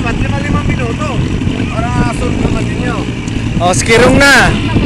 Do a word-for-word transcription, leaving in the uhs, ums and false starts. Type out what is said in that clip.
dapat lima limang minuto para sunod naman ninyo. O, skirong na.